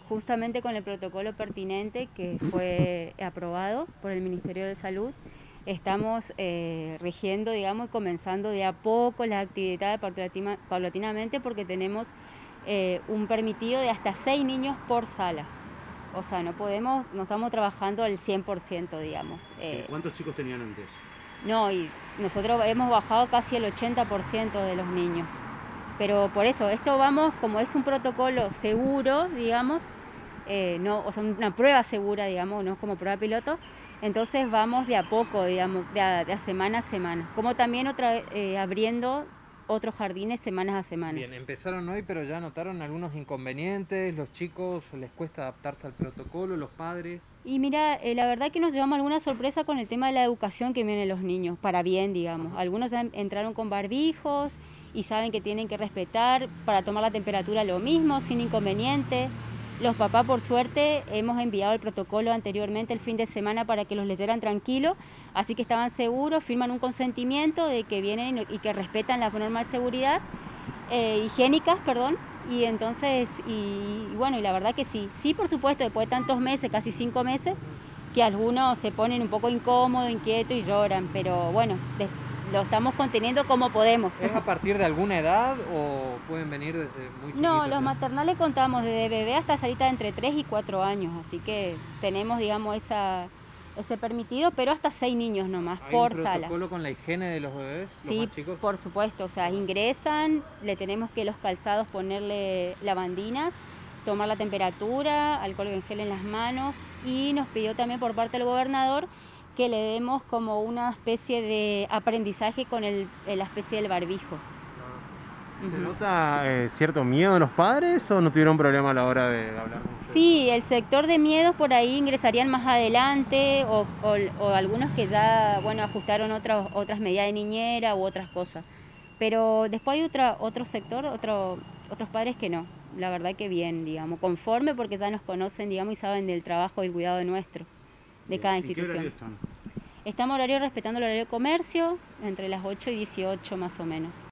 justamente con el protocolo pertinente que fue aprobado por el Ministerio de Salud, estamos rigiendo, digamos, y comenzando de a poco las actividades paulatinamente, porque tenemos un permitido de hasta 6 niños por sala. O sea, no estamos trabajando al 100%, digamos. ¿Cuántos chicos tenían antes? No, y nosotros hemos bajado casi el 80% de los niños. Pero por eso, esto vamos, como es un protocolo seguro, digamos, no, o sea, una prueba segura, digamos, no es como prueba piloto, entonces vamos de a poco, digamos, de a semana a semana. Como también abriendo otros jardines semanas a semana. Bien, empezaron hoy, pero ya notaron algunos inconvenientes, los chicos les cuesta adaptarse al protocolo, los padres. Y mira, la verdad que nos llevamos alguna sorpresa con el tema de la educación que vienen los niños, para bien, digamos. Ajá. Algunos ya entraron con barbijos y saben que tienen que respetar, para tomar la temperatura lo mismo, sin inconveniente. Los papás, por suerte, hemos enviado el protocolo anteriormente el fin de semana para que los leyeran tranquilos, así que estaban seguros, firman un consentimiento de que vienen y que respetan las normas de seguridad, higiénicas, perdón, y entonces, y bueno, y la verdad que sí, por supuesto, después de tantos meses, casi 5 meses, que algunos se ponen un poco incómodos, inquietos y lloran, pero bueno, lo estamos conteniendo como podemos. ¿Es a partir de alguna edad o pueden venir desde muy chiquitos? No, los maternales contamos desde bebé hasta salita de entre 3 y 4 años, así que tenemos, digamos, ese permitido, pero hasta 6 niños nomás por sala. ¿Hay un protocolo con la higiene de los bebés, los Sí, más chicos? por supuesto, o sea, ingresan, le tenemos que los calzados ponerle lavandinas, tomar la temperatura, alcohol en gel en las manos, y nos pidió también por parte del gobernador que le demos como una especie de aprendizaje con la especie del barbijo. ¿Se nota cierto miedo de los padres o no tuvieron problema a la hora de hablar con ustedes? Sí, el sector de miedos por ahí ingresarían más adelante o algunos que ya, bueno, ajustaron otras medidas de niñera u otras cosas. Pero después hay otro sector, otros padres que no. La verdad que bien, digamos, conforme, porque ya nos conocen, digamos, y saben del trabajo y el cuidado nuestro, de cada institución. ¿En qué horario están? Estamos respetando el horario de comercio, entre las 8 y 18 más o menos.